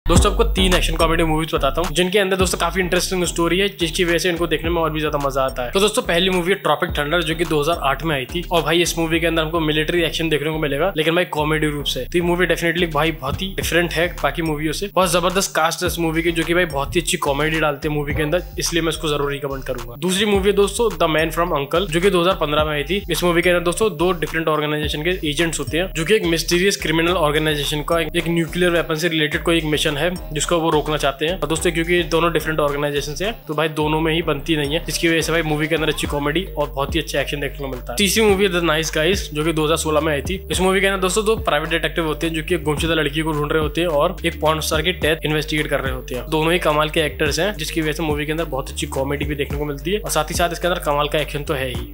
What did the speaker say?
दोस्तों आपको 3 action comedy movies बताता हूँ जिनके अंदर दोस्तों काफी इंटरेस्टिंग स्टोरी है, जिसकी वजह से इनको देखने में और भी ज्यादा मजा आता है। तो दोस्तों पहली मूवी है ट्रॉपिक थंडर, जो कि 2008 में आई थी। और भाई इस मूवी के अंदर हमको मिलिट्री एक्शन देखने को मिलेगा, लेकिन भाई कॉमेडी रूप से। तो ये मूवी डेफिनेटली भाई बहुत ही डिफरेंट है बाकी मूवियों से। बहुत जबरदस्त कास्ट है इस मूवी की, जो कि भाई बहुत ही अच्छी कॉमेडी डालते हैं मूवी के अंदर, इसलिए मैं इसको जरूर रिकमेंड करूंगा। दूसरी मूवी है दोस्तों द मैन फ्रॉम अंकल, जो कि 2015 में आई थी। इस मूवी के अंदर दोस्तों 2 डिफरेंट ऑर्गेनाइजेशन के एजेंट्स होते हैं, जो कि एक मिस्टीरियस क्रिमिनल ऑर्गेनाइजेशन का एक न्यूक्लियर वेपन से रिलेटेड कोई एक मिशन है जिसको वो रोकना चाहते हैं। और दोस्तों क्योंकि दोनों डिफरेंट ऑर्गेनाइजेशन से तो भाई दोनों में ही बनती नहीं है, जिसकी वजह से भाई मूवी के अंदर अच्छी कॉमेडी और बहुत ही अच्छा एक्शन देखने को मिलता है। तीसरी मूवी है द नाइस गाइज, जो कि 2016 में आई थी। इस मूवी के अंदर दोस्तों 2 प्राइवेट डिटेक्टिव होते हैं, जो कि एक गुमशुदा लड़की को ढूंढ रहे होते हैं और एक पॉर्न स्टार की डेथ इन्वेस्टिगेट कर रहे होते हैं। दोनों ही कमाल के एक्टर्स हैं, जिसकी वजह से मूवी के अंदर बहुत अच्छी कॉमेडी भी देखने को मिलती है और साथ ही साथ इसके अंदर कमाल का एक्शन तो है ही।